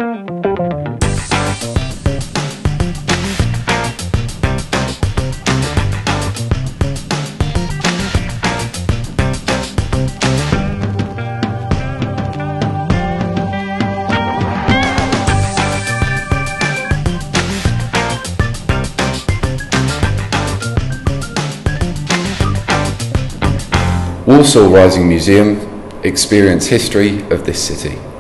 Warsaw Rising Museum, experience history of this city.